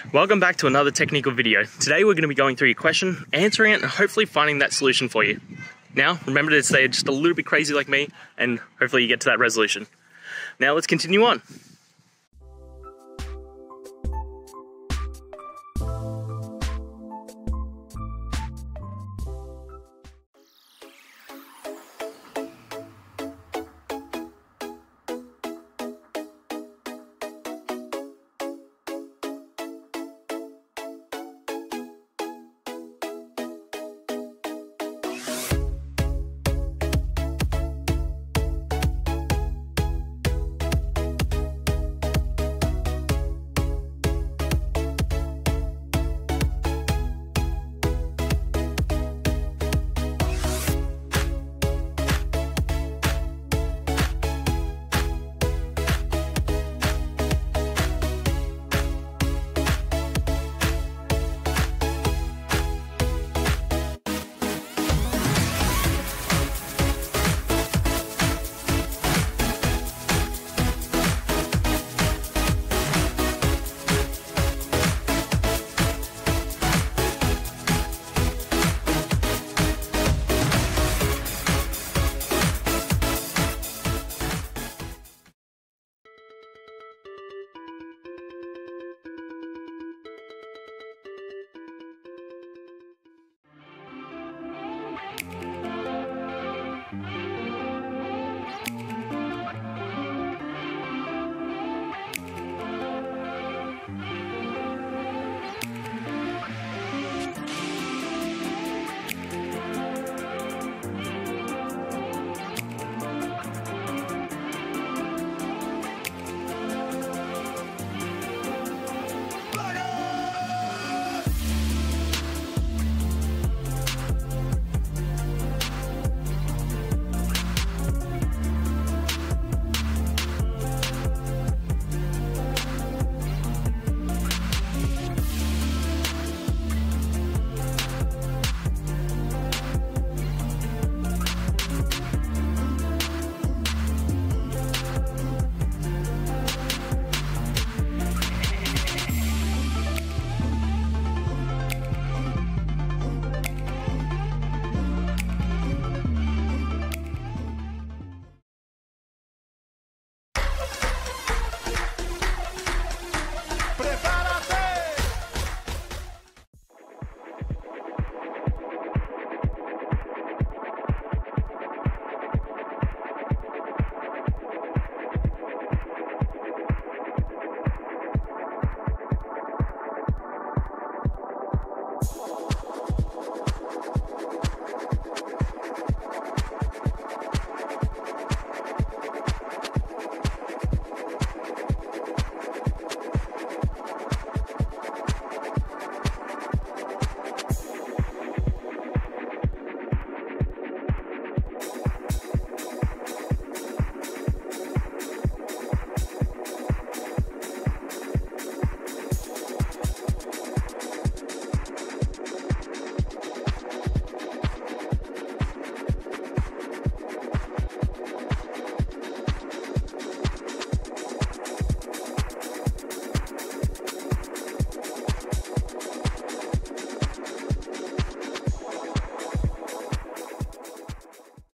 Welcome back to another technical video. Today we're going to be going through your question, answering it, and hopefully finding that solution for you. Now, remember to stay just a little bit crazy like me, and hopefully you get to that resolution. Now let's continue on.